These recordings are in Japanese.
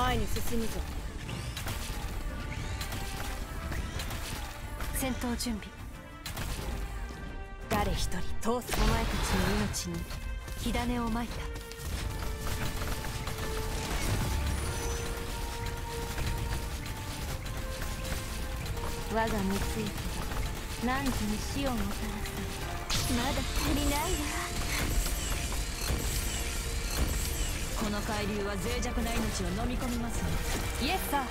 前に進むぞ。 戦闘準備。 誰一人通す。 お前たちの命に火種をまいた。 我が三つ行きが汝に死をもたらす。まだ足りないわ。 この海流は脆弱な命を飲み込みますね。イエスサー。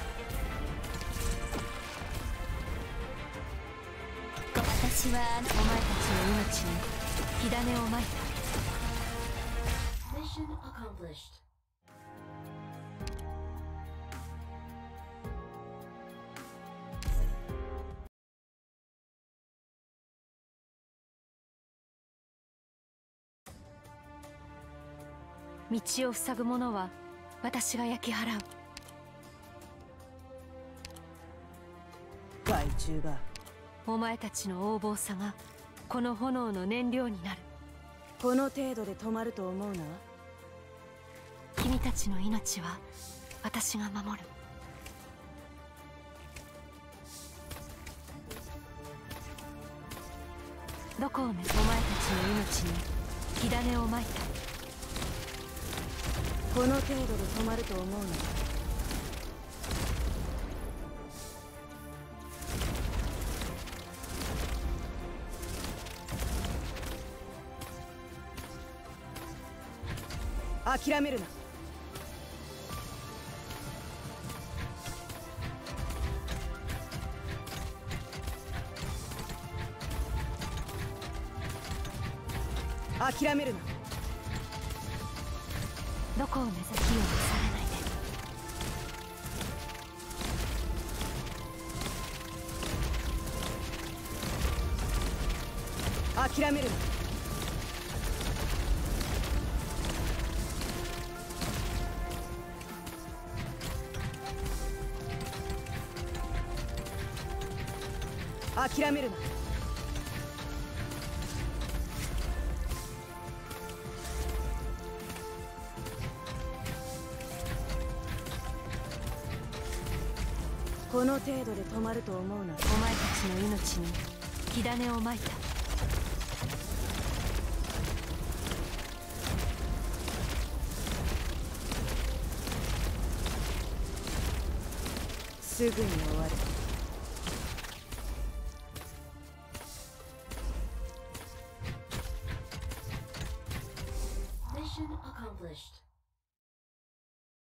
私はお前たちの命に火種をまいた。 Mission accomplished. 道を塞ぐ者は私が焼き払う。 害虫が。 お前たちの横暴さがこの炎の燃料になる。 この程度で止まると思うな。 君たちの命は私が守る。どこをね。お前たちの命に火種をまいた。 この程度で止まると思うな。諦めるな。諦めるな。 どこを目指す。火を消されないで。 諦めるな。諦めるな。この程度で止まると思うな。 お前たちの命に火種をまいた。 すぐに終わる。 Mission accomplished.